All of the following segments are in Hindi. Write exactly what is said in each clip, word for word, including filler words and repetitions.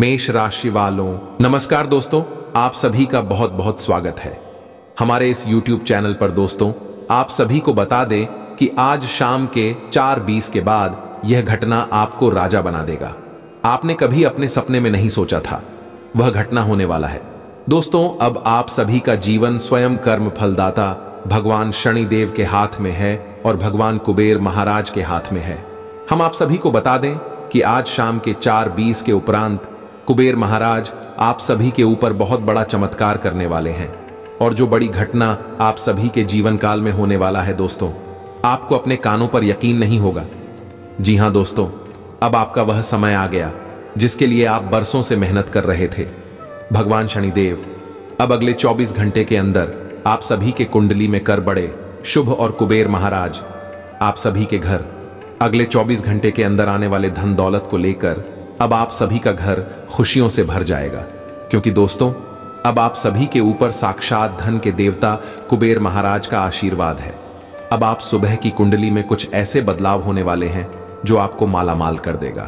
मेष राशि वालों, नमस्कार दोस्तों, आप सभी का बहुत बहुत स्वागत है हमारे इस यूट्यूब चैनल पर। दोस्तों, आप सभी को बता दें कि आज शाम के चार बीस के बाद यह घटना आपको राजा बना देगा। आपने कभी अपने सपने में नहीं सोचा था वह घटना होने वाला है। दोस्तों, अब आप सभी का जीवन स्वयं कर्म फलदाता भगवान शनिदेव के हाथ में है और भगवान कुबेर महाराज के हाथ में है। हम आप सभी को बता दें कि आज शाम के चार बीस के उपरांत कुबेर महाराज आप सभी के ऊपर बहुत बड़ा चमत्कार करने वाले हैं और जो बड़ी घटना आप सभी के जीवन काल में होने वाला है दोस्तों, आपको अपने कानों पर यकीन नहीं होगा। जी हां दोस्तों, अब आपका वह समय आ गया जिसके लिए आप बरसों से मेहनत कर रहे थे। भगवान शनिदेव अब अगले चौबीस घंटे के अंदर आप सभी के कुंडली में कर बड़े शुभ और कुबेर महाराज आप सभी के घर अगले चौबीस घंटे के अंदर आने वाले धन दौलत को लेकर अब आप सभी का घर खुशियों से भर जाएगा, क्योंकि दोस्तों अब आप सभी के ऊपर साक्षात धन के देवता कुबेर महाराज का आशीर्वाद है। अब आप सुबह की कुंडली में कुछ ऐसे बदलाव होने वाले हैं जो आपको मालामाल कर देगा।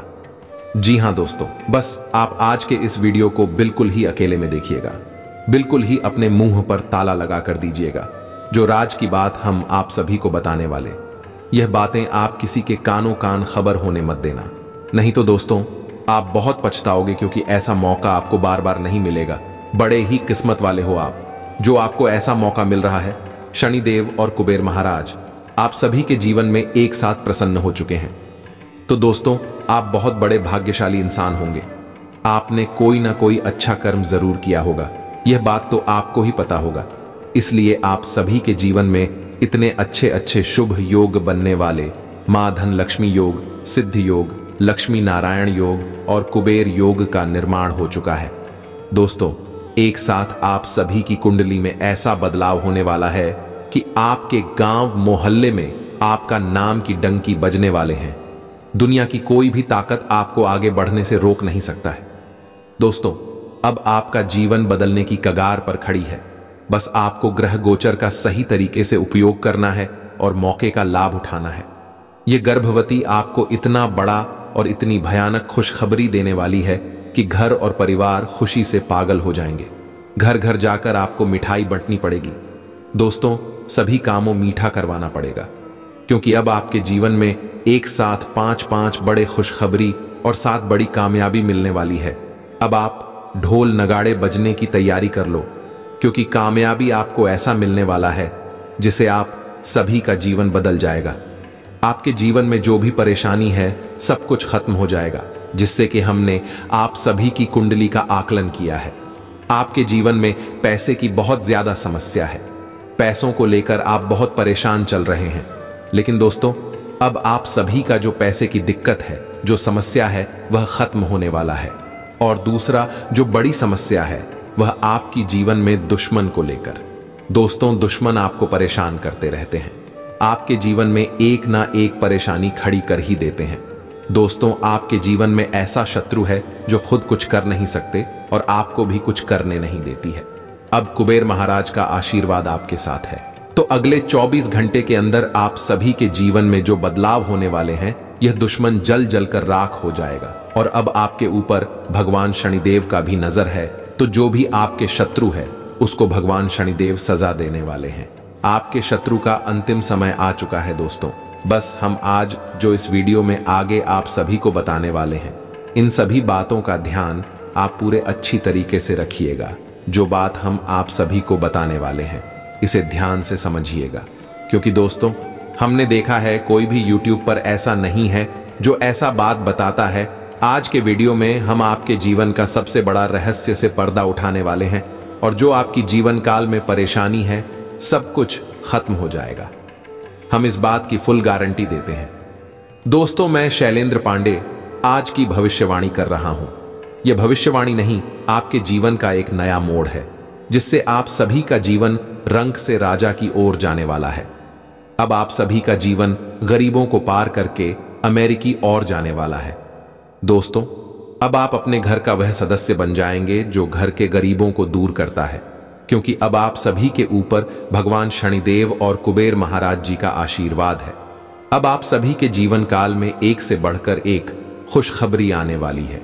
जी हां दोस्तों, बस आप आज के इस वीडियो को बिल्कुल ही अकेले में देखिएगा, बिल्कुल ही अपने मुंह पर ताला लगा कर दीजिएगा। जो राज की बात हम आप सभी को बताने वाले, यह बातें आप किसी के कानों कान खबर होने मत देना, नहीं तो दोस्तों आप बहुत पछताओगे, क्योंकि ऐसा मौका आपको बार बार नहीं मिलेगा। बड़े ही किस्मत वाले हो आप जो आपको ऐसा मौका मिल रहा है। शनिदेव और कुबेर महाराज आप सभी के जीवन में एक साथ प्रसन्न हो चुके हैं। तो दोस्तों, आप बहुत बड़े भाग्यशाली इंसान होंगे। आपने कोई ना कोई अच्छा कर्म जरूर किया होगा, यह बात तो आपको ही पता होगा। इसलिए आप सभी के जीवन में इतने अच्छे अच्छे शुभ योग बनने वाले मां धन लक्ष्मी योग, सिद्ध योग, लक्ष्मी नारायण योग और कुबेर योग का निर्माण हो चुका है। दोस्तों, एक साथ आप सभी की कुंडली में ऐसा बदलाव होने वाला है कि आपके गांव मोहल्ले में आपका नाम की डंकी बजने वाले हैं। दुनिया की कोई भी ताकत आपको आगे बढ़ने से रोक नहीं सकता है। दोस्तों, अब आपका जीवन बदलने की कगार पर खड़ी है। बस आपको ग्रह गोचर का सही तरीके से उपयोग करना है और मौके का लाभ उठाना है। यह गर्भवती आपको इतना बड़ा और इतनी भयानक खुशखबरी देने वाली है कि घर और परिवार खुशी से पागल हो जाएंगे। घर घर जाकर आपको मिठाई बंटनी पड़ेगी। दोस्तों, सभी कामों मीठा करवाना पड़ेगा, क्योंकि अब आपके जीवन में एक साथ पांच पांच बड़े खुशखबरी और सात बड़ी कामयाबी मिलने वाली है। अब आप ढोल नगाड़े बजने की तैयारी कर लो, क्योंकि कामयाबी आपको ऐसा मिलने वाला है जिसे आप सभी का जीवन बदल जाएगा। आपके जीवन में जो भी परेशानी है सब कुछ खत्म हो जाएगा, जिससे कि हमने आप सभी की कुंडली का आकलन किया है। आपके जीवन में पैसे की बहुत ज्यादा समस्या है। पैसों को लेकर आप बहुत परेशान चल रहे हैं, लेकिन दोस्तों अब आप सभी का जो पैसे की दिक्कत है, जो समस्या है, वह खत्म होने वाला है। और दूसरा जो बड़ी समस्या है वह आपकी जीवन में दुश्मन को लेकर। दोस्तों, दुश्मन आपको परेशान करते रहते हैं, आपके जीवन में एक ना एक परेशानी खड़ी कर ही देते हैं। दोस्तों, आपके जीवन में ऐसा शत्रु है जो खुद कुछ कर नहीं सकते और आपको भी कुछ करने नहीं देती है। अब कुबेर महाराज का आशीर्वाद आपके साथ है, तो अगले चौबीस घंटे के अंदर आप सभी के जीवन में जो बदलाव होने वाले हैं, यह दुश्मन जल जल कर राख हो जाएगा। और अब आपके ऊपर भगवान शनिदेव का भी नजर है, तो जो भी आपके शत्रु है उसको भगवान शनिदेव सजा देने वाले हैं। आपके शत्रु का अंतिम समय आ चुका है। दोस्तों, बस हम आज जो इस वीडियो में आगे आप सभी को बताने वाले हैं, इन सभी बातों का ध्यान आप पूरे अच्छी तरीके से रखिएगा। जो बात हम आप सभी को बताने वाले हैं, इसे ध्यान से समझिएगा, क्योंकि दोस्तों हमने देखा है कोई भी यूट्यूब पर ऐसा नहीं है जो ऐसा बात बताता है। आज के वीडियो में हम आपके जीवन का सबसे बड़ा रहस्य से पर्दा उठाने वाले हैं, और जो आपकी जीवन काल में परेशानी है सब कुछ खत्म हो जाएगा। हम इस बात की फुल गारंटी देते हैं। दोस्तों, मैं शैलेंद्र पांडे आज की भविष्यवाणी कर रहा हूं। यह भविष्यवाणी नहीं, आपके जीवन का एक नया मोड़ है, जिससे आप सभी का जीवन रंक से राजा की ओर जाने वाला है। अब आप सभी का जीवन गरीबों को पार करके अमेरिकी ओर जाने वाला है। दोस्तों, अब आप अपने घर का वह सदस्य बन जाएंगे जो घर के गरीबों को दूर करता है, क्योंकि अब आप सभी के ऊपर भगवान शनिदेव और कुबेर महाराज जी का आशीर्वाद है। अब आप सभी के जीवन काल में एक से बढ़कर एक खुशखबरी आने वाली है।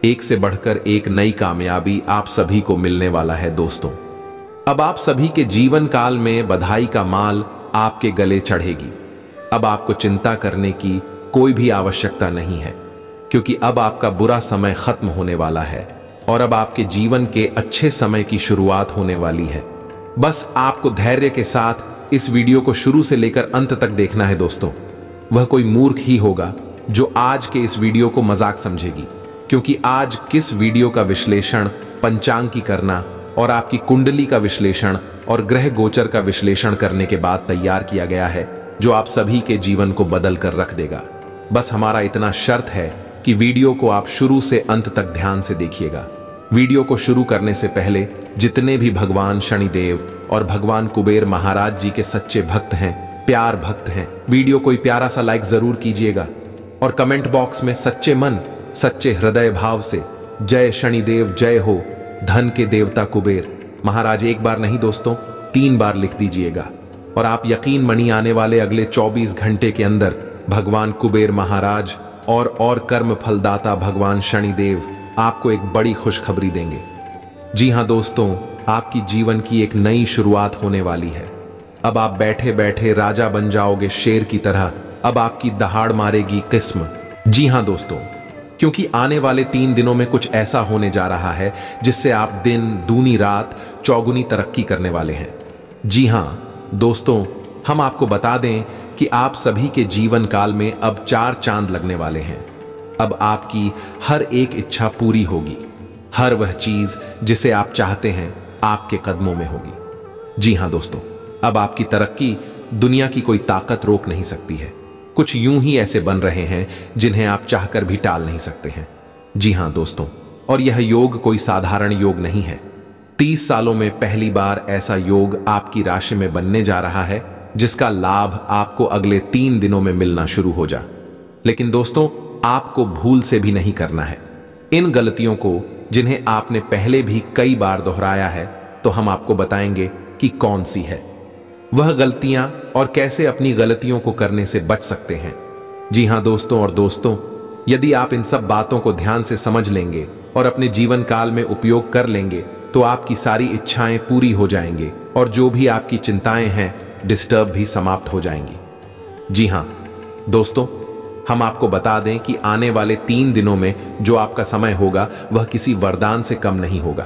एक से बढ़कर एक नई कामयाबी आप सभी को मिलने वाला है दोस्तों। अब आप सभी के जीवन काल में बधाई का माल आपके गले चढ़ेगी। अब आपको चिंता करने की कोई भी आवश्यकता नहीं है, क्योंकि अब आपका बुरा समय खत्म होने वाला है और अब आपके जीवन के अच्छे समय की शुरुआत होने वाली है। बस आपको धैर्य के साथ इस वीडियो को शुरू से लेकर अंत तक देखना है दोस्तों। वह कोई मूर्ख ही होगा जो आज के इस वीडियो को मजाक समझेगी, क्योंकि आज किस वीडियो का विश्लेषण पंचांग की करना और आपकी कुंडली का विश्लेषण और ग्रह गोचर का विश्लेषण करने के बाद तैयार किया गया है, जो आप सभी के जीवन को बदल कर रख देगा। बस हमारा इतना शर्त है कि वीडियो को आप शुरू से अंत तक ध्यान से देखिएगा। वीडियो को शुरू करने से पहले जितने भी भगवान शनिदेव और भगवान कुबेर महाराज जी के सच्चे भक्त हैं, प्यार भक्त हैं, वीडियो को प्यारा सा लाइक जरूर कीजिएगा और कमेंट बॉक्स में सच्चे मन सच्चे हृदय भाव से जय शनिदेव जय हो, धन के देवता कुबेर महाराज एक बार नहीं दोस्तों तीन बार लिख दीजिएगा। और आप यकीन मनी आने वाले अगले चौबीस घंटे के अंदर भगवान कुबेर महाराज और और कर्म फलदाता भगवान शनिदेव आपको एक बड़ी खुशखबरी देंगे। जी हां दोस्तों, आपकी जीवन की एक नई शुरुआत होने वाली है। अब आप बैठे बैठे राजा बन जाओगे शेर की तरह। अब आपकी दहाड़ मारेगी किस्म। जी हां दोस्तों, क्योंकि आने वाले तीन दिनों में कुछ ऐसा होने जा रहा है जिससे आप दिन दूनी रात चौगुनी तरक्की करने वाले हैं। जी हां दोस्तों, हम आपको बता दें कि आप सभी के जीवन काल में अब चार चांद लगने वाले हैं। अब आपकी हर एक इच्छा पूरी होगी। हर वह चीज जिसे आप चाहते हैं आपके कदमों में होगी। जी हां दोस्तों, अब आपकी तरक्की दुनिया की कोई ताकत रोक नहीं सकती है। कुछ यूं ही ऐसे बन रहे हैं जिन्हें आप चाहकर भी टाल नहीं सकते हैं। जी हां दोस्तों, और यह योग कोई साधारण योग नहीं है। तीस सालों में पहली बार ऐसा योग आपकी राशि में बनने जा रहा है जिसका लाभ आपको अगले तीन दिनों में मिलना शुरू हो जा। लेकिन दोस्तों, आपको भूल से भी नहीं करना है। इन गलतियों को जिन्हें आपने पहले भी कई बार दोहराया है, तो हम आपको बताएंगे कि कौन सी है वह गलतियां और कैसे अपनी गलतियों को करने से बच सकते हैं। जी हां दोस्तों और दोस्तों, यदि आप इन सब बातों को ध्यान से समझ लेंगे और अपने जीवन काल में उपयोग कर लेंगे तो आपकी सारी इच्छाएं पूरी हो जाएंगे और जो भी आपकी चिंताएं हैं डिस्टर्ब भी समाप्त हो जाएंगी। जी हां दोस्तों, हम आपको बता दें कि आने वाले तीन दिनों में जो आपका समय होगा वह किसी वरदान से कम नहीं होगा।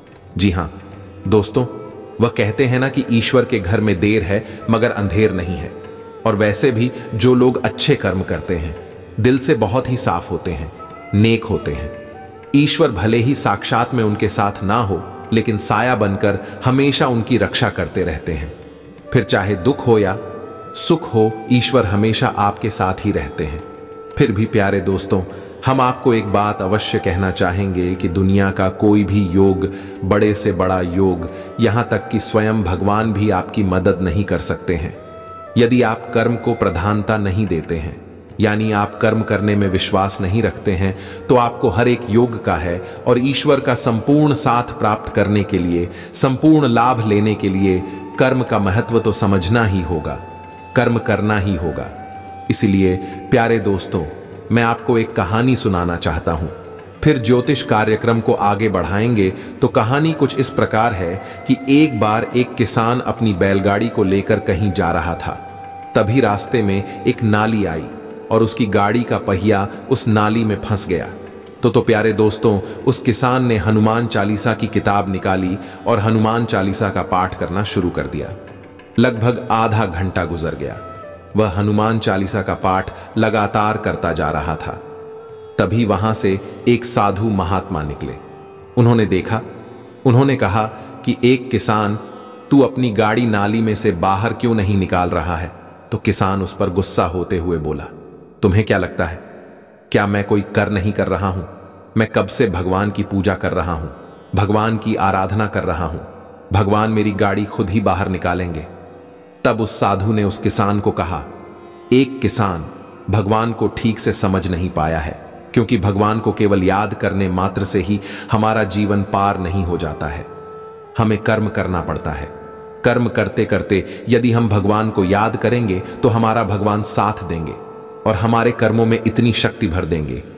जी हां दोस्तों, वह कहते हैं ना कि ईश्वर के घर में देर है मगर अंधेर नहीं है। और वैसे भी जो लोग अच्छे कर्म करते हैं, दिल से बहुत ही साफ होते हैं, नेक होते हैं, ईश्वर भले ही साक्षात में उनके साथ ना हो, लेकिन साया बनकर हमेशा उनकी रक्षा करते रहते हैं। फिर चाहे दुख हो या सुख हो, ईश्वर हमेशा आपके साथ ही रहते हैं। फिर भी प्यारे दोस्तों, हम आपको एक बात अवश्य कहना चाहेंगे कि दुनिया का कोई भी योग, बड़े से बड़ा योग, यहां तक कि स्वयं भगवान भी आपकी मदद नहीं कर सकते हैं यदि आप कर्म को प्रधानता नहीं देते हैं, यानी आप कर्म करने में विश्वास नहीं रखते हैं। तो आपको हर एक योग का है और ईश्वर का संपूर्ण साथ प्राप्त करने के लिए, संपूर्ण लाभ लेने के लिए कर्म का महत्व तो समझना ही होगा, कर्म करना ही होगा। इसलिए प्यारे दोस्तों, मैं आपको एक कहानी सुनाना चाहता हूं। फिर ज्योतिष कार्यक्रम को आगे बढ़ाएंगे। तो कहानी कुछ इस प्रकार है कि एक बार एक किसान अपनी बैलगाड़ी को लेकर कहीं जा रहा था। तभी रास्ते में एक नाली आई और उसकी गाड़ी का पहिया उस नाली में फंस गया। तो तो प्यारे दोस्तों, उस किसान ने हनुमान चालीसा की किताब निकाली और हनुमान चालीसा का पाठ करना शुरू कर दिया। लगभग आधा घंटा गुजर गया। वह हनुमान चालीसा का पाठ लगातार करता जा रहा था। तभी वहां से एक साधु महात्मा निकले। उन्होंने देखा, उन्होंने कहा कि एक किसान, तू अपनी गाड़ी नाली में से बाहर क्यों नहीं निकाल रहा है? तो किसान उस पर गुस्सा होते हुए बोला, तुम्हें क्या लगता है, क्या मैं कोई कर नहीं कर रहा हूं? मैं कब से भगवान की पूजा कर रहा हूं, भगवान की आराधना कर रहा हूं। भगवान मेरी गाड़ी खुद ही बाहर निकालेंगे। तब उस साधु ने उस किसान को कहा, एक किसान भगवान को ठीक से समझ नहीं पाया है, क्योंकि भगवान को केवल याद करने मात्र से ही हमारा जीवन पार नहीं हो जाता है। हमें कर्म करना पड़ता है। कर्म करते करते यदि हम भगवान को याद करेंगे तो हमारा भगवान साथ देंगे और हमारे कर्मों में इतनी शक्ति भर देंगे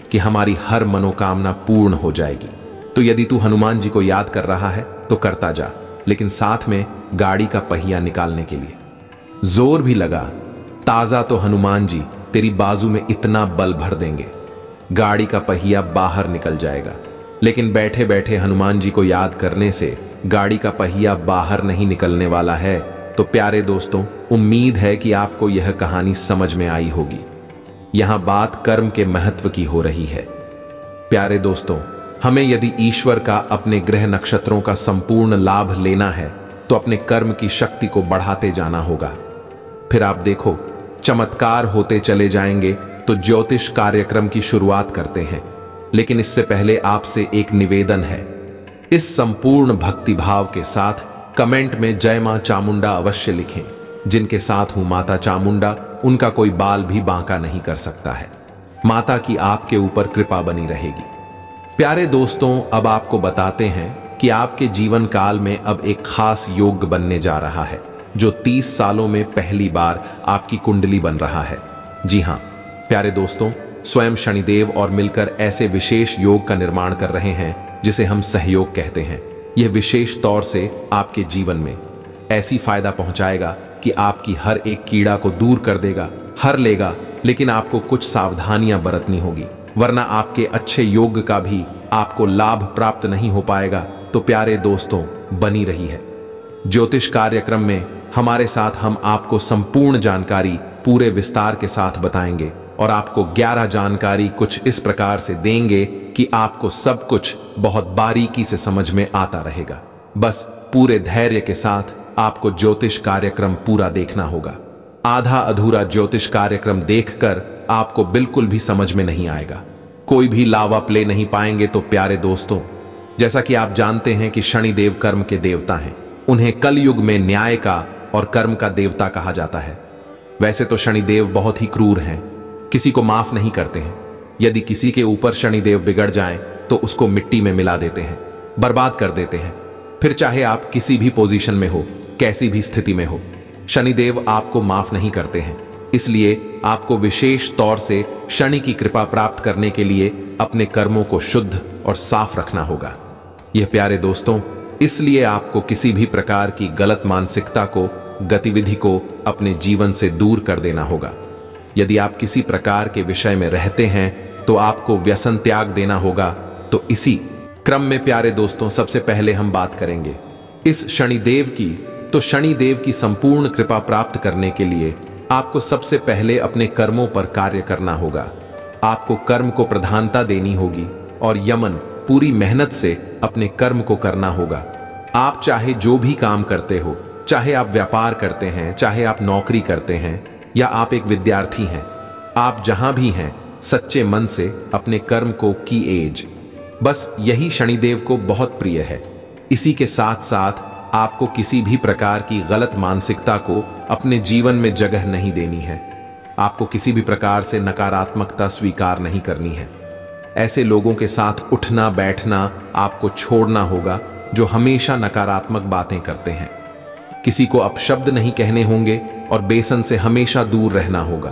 कि हमारी हर मनोकामना पूर्ण हो जाएगी। तो यदि तू हनुमान जी को याद कर रहा है तो करता जा, लेकिन साथ में गाड़ी का पहिया निकालने के लिए जोर भी लगा। ताजा तो हनुमान जी तेरी बाजू में इतना बल भर देंगे, गाड़ी का पहिया बाहर निकल जाएगा। लेकिन बैठे बैठे हनुमान जी को याद करने से गाड़ी का पहिया बाहर नहीं निकलने वाला है। तो प्यारे दोस्तों, उम्मीद है कि आपको यह कहानी समझ में आई होगी। यहां बात कर्म के महत्व की हो रही है। प्यारे दोस्तों, हमें यदि ईश्वर का अपने ग्रह नक्षत्रों का संपूर्ण लाभ लेना है तो अपने कर्म की शक्ति को बढ़ाते जाना होगा। फिर आप देखो, चमत्कार होते चले जाएंगे। तो ज्योतिष कार्यक्रम की शुरुआत करते हैं, लेकिन इससे पहले आपसे एक निवेदन है। इस संपूर्ण भक्तिभाव के साथ कमेंट में जय मां चामुंडा अवश्य लिखें। जिनके साथ हूं माता चामुंडा, उनका कोई बाल भी बांका नहीं कर सकता है। माता की आपके ऊपर कृपा बनी रहेगी। प्यारे दोस्तों, अब आपको बताते हैं कि आपके जीवन काल में अब एक खास योग बनने जा रहा है, जो तीस सालों में पहली बार आपकी कुंडली बन रहा है। जी हां प्यारे दोस्तों, स्वयं शनिदेव और मिलकर ऐसे विशेष योग का निर्माण कर रहे हैं जिसे हम सहयोग कहते हैं। यह विशेष तौर से आपके जीवन में ऐसी फायदा पहुंचाएगा कि आपकी हर एक कीड़ा को दूर कर देगा, हर लेगा। लेकिन आपको कुछ सावधानियां बरतनी होगी, वरना आपके अच्छे योग का भी आपको लाभ प्राप्त नहीं हो पाएगा। तो प्यारे दोस्तों, बनी रही है ज्योतिष कार्यक्रम में हमारे साथ। हम आपको संपूर्ण जानकारी पूरे विस्तार के साथ बताएंगे और आपको ग्यारह जानकारी कुछ इस प्रकार से देंगे कि आपको सब कुछ बहुत बारीकी से समझ में आता रहेगा। बस पूरे धैर्य के साथ आपको ज्योतिष कार्यक्रम पूरा देखना होगा। आधा अधूरा ज्योतिष कार्यक्रम देखकर आपको बिल्कुल भी समझ में नहीं आएगा, कोई भी लावा प्ले नहीं पाएंगे। तो प्यारे दोस्तों, जैसा कि आप जानते हैं कि शनिदेव कर्म के देवता हैं, उन्हें कलयुग में न्याय का और कर्म का देवता कहा जाता है। वैसे तो शनिदेव बहुत ही क्रूर हैं, किसी को माफ नहीं करते हैं। यदि किसी के ऊपर शनिदेव बिगड़ जाएं तो उसको मिट्टी में मिला देते हैं, बर्बाद कर देते हैं। फिर चाहे आप किसी भी पोजीशन में हो, कैसी भी स्थिति में हो, शनिदेव आपको माफ नहीं करते हैं। इसलिए आपको विशेष तौर से शनि की कृपा प्राप्त करने के लिए अपने कर्मों को शुद्ध और साफ रखना होगा। यह प्यारे दोस्तों, इसलिए आपको किसी भी प्रकार की गलत मानसिकता को, गतिविधि को अपने जीवन से दूर कर देना होगा। यदि आप किसी प्रकार के विषय में रहते हैं तो आपको व्यसन त्याग देना होगा। तो इसी क्रम में प्यारे दोस्तों, सबसे पहले हम बात करेंगे इस शनिदेव की। तो शनिदेव की संपूर्ण कृपा प्राप्त करने के लिए आपको सबसे पहले अपने कर्मों पर कार्य करना होगा। आपको कर्म को प्रधानता देनी होगी और यमन पूरी मेहनत से अपने कर्म को करना होगा। आप चाहे जो भी काम करते हो, चाहे आप व्यापार करते हैं, चाहे आप नौकरी करते हैं या आप एक विद्यार्थी हैं, आप जहां भी हैं सच्चे मन से अपने कर्म को कीजिए। बस यही शनिदेव को बहुत प्रिय है। इसी के साथ साथ आपको किसी भी प्रकार की गलत मानसिकता को अपने जीवन में जगह नहीं देनी है। आपको किसी भी प्रकार से नकारात्मकता स्वीकार नहीं करनी है। ऐसे लोगों के साथ उठना बैठना आपको छोड़ना होगा जो हमेशा नकारात्मक बातें करते हैं। किसी को अपशब्द नहीं कहने होंगे और बेसन से हमेशा दूर रहना होगा।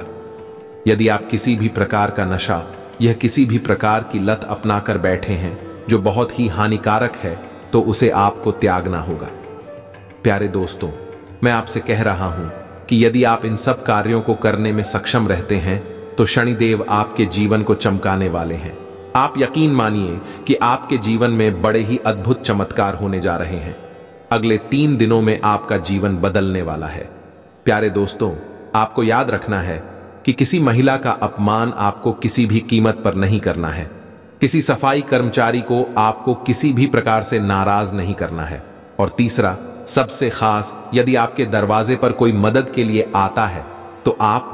यदि आप किसी भी प्रकार का नशा, यह किसी भी प्रकार की लत अपनाकर बैठे हैं जो बहुत ही हानिकारक है, तो उसे आपको त्यागना होगा। प्यारे दोस्तों, मैं आपसे कह रहा हूं कि यदि आप इन सब कार्यों को करने में सक्षम रहते हैं तो शनिदेव आपके जीवन को चमकाने वाले हैं। आप यकीन मानिए कि आपके जीवन में बड़े ही अद्भुत चमत्कार होने जा रहे हैं। अगले तीन दिनों में आपका जीवन बदलने वाला है। प्यारे दोस्तों, आपको याद रखना है कि किसी महिला का अपमान आपको किसी भी कीमत पर नहीं करना है। किसी सफाई कर्मचारी को आपको किसी भी प्रकार से नाराज नहीं करना है। और तीसरा, सबसे खास, यदि आपके दरवाजे पर कोई मदद के लिए आता है तो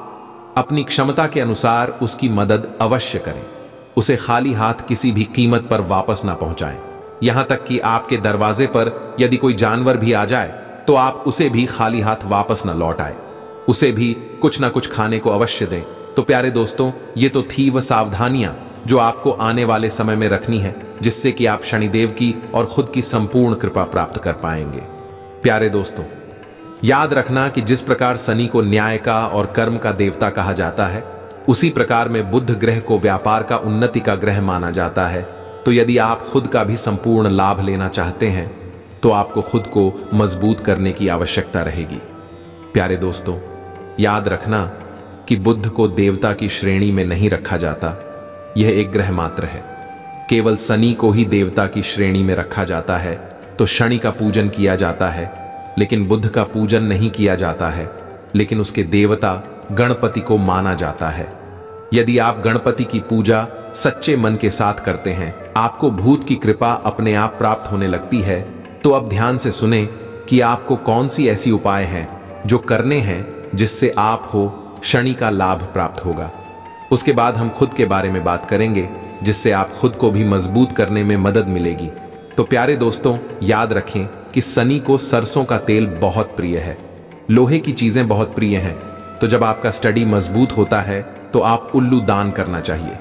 आप अपनी क्षमता के अनुसार उसकी मदद अवश्य करें। उसे खाली हाथ किसी भी कीमत पर वापस ना पहुंचाएं। यहां तक कि आपके दरवाजे पर यदि कोई जानवर भी आ जाए तो आप उसे भी खाली हाथ वापस ना लौट आए, उसे भी कुछ ना कुछ खाने को अवश्य दें। तो प्यारे दोस्तों, ये तो थी वह सावधानियां जो आपको आने वाले समय में रखनी है, जिससे कि आप शनिदेव की और खुद की संपूर्ण कृपा प्राप्त कर पाएंगे। प्यारे दोस्तों, याद रखना कि जिस प्रकार शनि को न्याय का और कर्म का देवता कहा जाता है, उसी प्रकार में बुध ग्रह को व्यापार का उन्नति का ग्रह माना जाता है। तो यदि आप खुद का भी संपूर्ण लाभ लेना चाहते हैं तो आपको खुद को मजबूत करने की आवश्यकता रहेगी। प्यारे दोस्तों, याद रखना कि बुध को देवता की श्रेणी में नहीं रखा जाता, यह एक ग्रह मात्र है। केवल शनि को ही देवता की श्रेणी में रखा जाता है। तो शनि का पूजन किया जाता है, लेकिन बुध का पूजन नहीं किया जाता है, लेकिन उसके देवता गणपति को माना जाता है। यदि आप गणपति की पूजा सच्चे मन के साथ करते हैं, आपको भूत की कृपा अपने आप प्राप्त होने लगती है। तो अब ध्यान से सुने कि आपको कौन सी ऐसी उपाय हैं जो करने हैं जिससे आप हो शनि का लाभ प्राप्त होगा। उसके बाद हम खुद के बारे में बात करेंगे, जिससे आप खुद को भी मजबूत करने में मदद मिलेगी। तो प्यारे दोस्तों, याद रखें कि शनि को सरसों का तेल बहुत प्रिय है, लोहे की चीजें बहुत प्रिय हैं। तो जब आपका स्टडी मजबूत होता है तो आप उल्लू दान करना चाहिए।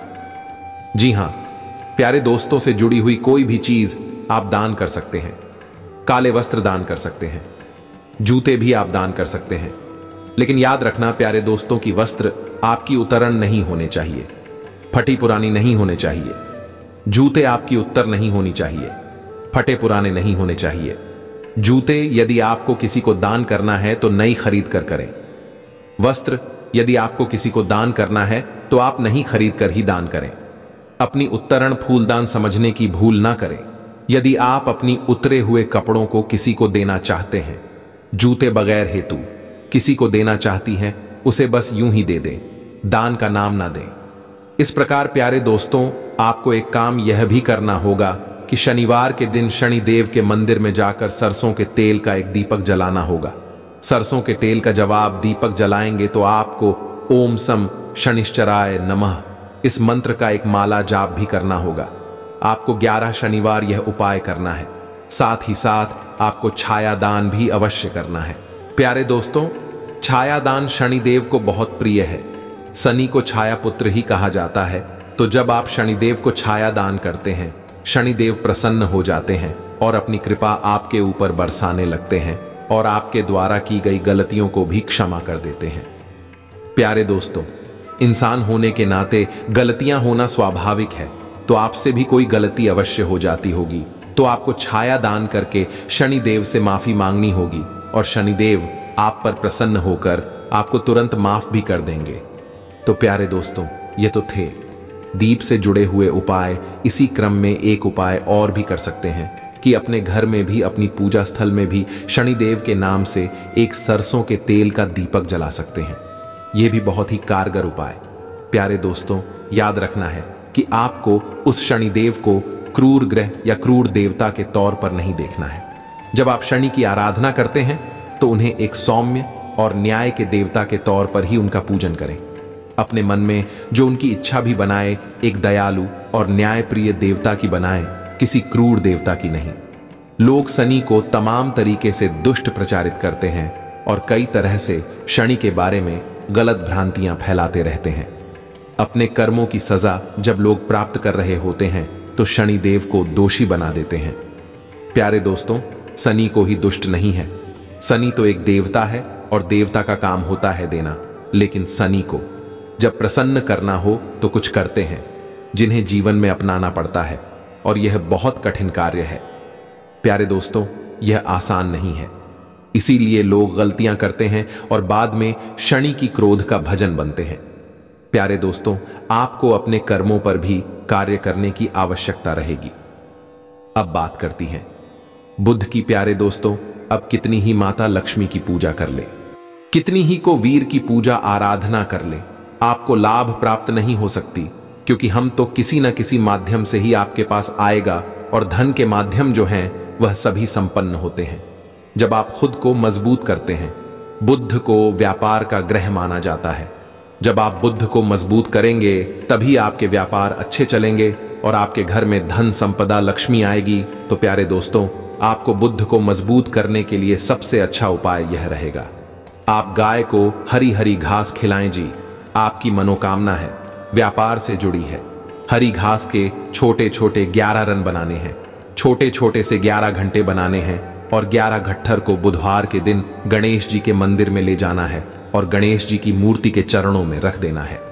जी हां प्यारे दोस्तों, से जुड़ी हुई कोई भी चीज आप दान कर सकते हैं। काले वस्त्र दान कर सकते हैं, जूते भी आप दान कर सकते हैं। लेकिन याद रखना प्यारे दोस्तों की वस्त्र आपकी उतरण नहीं होने चाहिए, फटी पुरानी नहीं होने चाहिए। जूते आपकी उत्तर नहीं होनी चाहिए, फटे पुराने नहीं होने चाहिए। जूते यदि आपको किसी को दान करना है तो नई खरीद कर करें। वस्त्र यदि आपको किसी को दान करना है तो आप नहीं खरीद कर ही दान करें। अपनी उत्तरण फूलदान समझने की भूल ना करें। यदि आप अपनी उतरे हुए कपड़ों को किसी को देना चाहते हैं, जूते बगैर हेतु किसी को देना चाहती हैं, उसे बस यूं ही दे दें, दान का नाम ना दें। इस प्रकार प्यारे दोस्तों, आपको एक काम यह भी करना होगा कि शनिवार के दिन शनिदेव के मंदिर में जाकर सरसों के तेल का एक दीपक जलाना होगा। सरसों के तेल का जब आप दीपक जलाएंगे तो आपको ओम सम शनिश्चराय नमः इस मंत्र का एक माला जाप भी करना होगा। आपको ग्यारह शनिवार यह उपाय करना है। साथ ही साथ आपको छाया दान भी अवश्य करना है। प्यारे दोस्तों, छाया दान शनिदेव को बहुत प्रिय है। शनि को छाया पुत्र ही कहा जाता है। तो जब आप शनिदेव को छाया दान करते हैं, शनिदेव प्रसन्न हो जाते हैं और अपनी कृपा आपके ऊपर बरसाने लगते हैं और आपके द्वारा की गई गलतियों को भी क्षमा कर देते हैं। प्यारे दोस्तों, इंसान होने के नाते गलतियां होना स्वाभाविक है। तो आपसे भी कोई गलती अवश्य हो जाती होगी, तो आपको छाया दान करके शनिदेव से माफी मांगनी होगी और शनिदेव आप पर प्रसन्न होकर आपको तुरंत माफ भी कर देंगे। तो प्यारे दोस्तों, ये तो थे दीप से जुड़े हुए उपाय। इसी क्रम में एक उपाय और भी कर सकते हैं कि अपने घर में भी, अपनी पूजा स्थल में भी शनिदेव के नाम से एक सरसों के तेल का दीपक जला सकते हैं। यह भी बहुत ही कारगर उपाय। प्यारे दोस्तों, याद रखना है कि आपको उस शनिदेव को क्रूर ग्रह या क्रूर देवता के तौर पर नहीं देखना है। जब आप शनि की आराधना करते हैं तो उन्हें एक सौम्य और न्याय के देवता के तौर पर ही उनका पूजन करें। अपने मन में जो उनकी इच्छा भी बनाए, एक दयालु और न्यायप्रिय देवता की बनाए, किसी क्रूर देवता की नहीं। लोग शनि को तमाम तरीके से दुष्ट प्रचारित करते हैं और कई तरह से शनि के बारे में गलत भ्रांतियां फैलाते रहते हैं। अपने कर्मों की सजा जब लोग प्राप्त कर रहे होते हैं तो शनिदेव को दोषी बना देते हैं। प्यारे दोस्तों, शनि को ही दुष्ट नहीं है। शनि तो एक देवता है और देवता का काम होता है देना। लेकिन शनि को जब प्रसन्न करना हो तो कुछ करते हैं जिन्हें जीवन में अपनाना पड़ता है, और यह बहुत कठिन कार्य है। प्यारे दोस्तों, यह आसान नहीं है। इसीलिए लोग गलतियां करते हैं और बाद में शनि की क्रोध का भजन बनते हैं। प्यारे दोस्तों, आपको अपने कर्मों पर भी कार्य करने की आवश्यकता रहेगी। अब बात करती हैं बुध की। प्यारे दोस्तों, अब कितनी ही माता लक्ष्मी की पूजा कर ले, कितनी ही को वीर की पूजा आराधना कर ले, आपको लाभ प्राप्त नहीं हो सकती, क्योंकि हम तो किसी न किसी माध्यम से ही आपके पास आएगा और धन के माध्यम जो हैं वह सभी संपन्न होते हैं जब आप खुद को मजबूत करते हैं। बुध को व्यापार का ग्रह माना जाता है। जब आप बुध को मजबूत करेंगे तभी आपके व्यापार अच्छे चलेंगे और आपके घर में धन संपदा लक्ष्मी आएगी। तो प्यारे दोस्तों, आपको बुध को मजबूत करने के लिए सबसे अच्छा उपाय यह रहेगा, आप गाय को हरी हरी घास खिलाएं जी। आपकी मनोकामना है, व्यापार से जुड़ी है। हरी घास के छोटे छोटे ग्यारह रन बनाने हैं, छोटे छोटे से ग्यारह घंटे बनाने हैं और ग्यारह गट्ठर को बुधवार के दिन गणेश जी के मंदिर में ले जाना है और गणेश जी की मूर्ति के चरणों में रख देना है।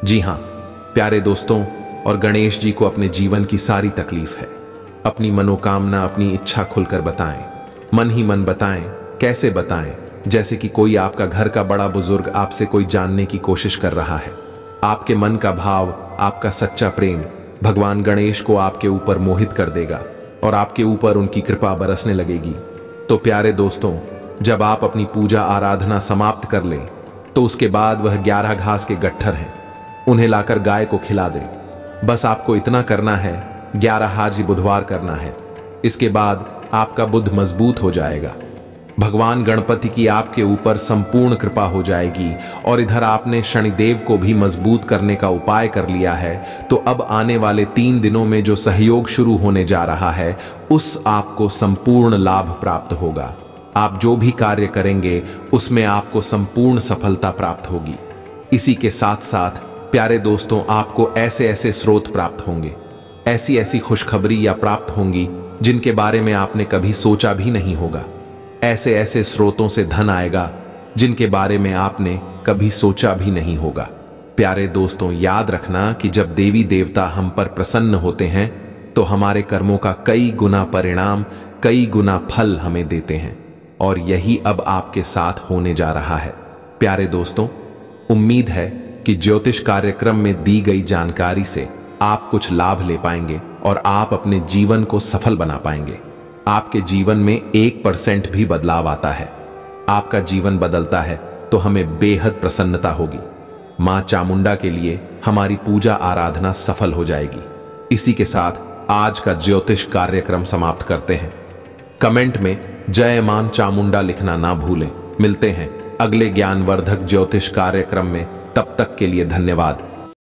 जी हाँ प्यारे दोस्तों, और गणेश जी को अपने जीवन की सारी तकलीफ है। अपनी मनोकामना, अपनी इच्छा खुलकर बताएं, मन ही मन बताएं। कैसे बताएं? जैसे कि कोई आपका घर का बड़ा बुजुर्ग आपसे कोई जानने की कोशिश कर रहा है। आपके मन का भाव, आपका सच्चा प्रेम भगवान गणेश को आपके ऊपर मोहित कर देगा और आपके ऊपर उनकी कृपा बरसने लगेगी। तो प्यारे दोस्तों, जब आप अपनी पूजा आराधना समाप्त कर लें तो उसके बाद वह ग्यारह घास के गट्ठर हैं, उन्हें लाकर गाय को खिला दें। बस आपको इतना करना है, ग्यारह हाजी बुधवार करना है। इसके बाद आपका बुद्ध मजबूत हो जाएगा, भगवान गणपति की आपके ऊपर संपूर्ण कृपा हो जाएगी। और इधर आपने शनिदेव को भी मजबूत करने का उपाय कर लिया है, तो अब आने वाले तीन दिनों में जो सहयोग शुरू होने जा रहा है उस आपको संपूर्ण लाभ प्राप्त होगा। आप जो भी कार्य करेंगे उसमें आपको संपूर्ण सफलता प्राप्त होगी। इसी के साथ साथ प्यारे दोस्तों, आपको ऐसे ऐसे स्रोत प्राप्त होंगे, ऐसी ऐसी खुशखबरी या प्राप्त होंगी जिनके बारे में आपने कभी सोचा भी नहीं होगा। ऐसे ऐसे स्रोतों से धन आएगा जिनके बारे में आपने कभी सोचा भी नहीं होगा। प्यारे दोस्तों, याद रखना कि जब देवी देवता हम पर प्रसन्न होते हैं तो हमारे कर्मों का कई गुना परिणाम, कई गुना फल हमें देते हैं, और यही अब आपके साथ होने जा रहा है। प्यारे दोस्तों, उम्मीद है कि ज्योतिष कार्यक्रम में दी गई जानकारी से आप कुछ लाभ ले पाएंगे और आप अपने जीवन को सफल बना पाएंगे। आपके जीवन में एक परसेंट भी बदलाव आता है, आपका जीवन बदलता है तो हमें बेहद प्रसन्नता होगी। मां चामुंडा के लिए हमारी पूजा आराधना सफल हो जाएगी। इसी के साथ आज का ज्योतिष कार्यक्रम समाप्त करते हैं। कमेंट में जय मां चामुंडा लिखना ना भूलें। मिलते हैं अगले ज्ञानवर्धक ज्योतिष कार्यक्रम में, तब तक के लिए धन्यवाद।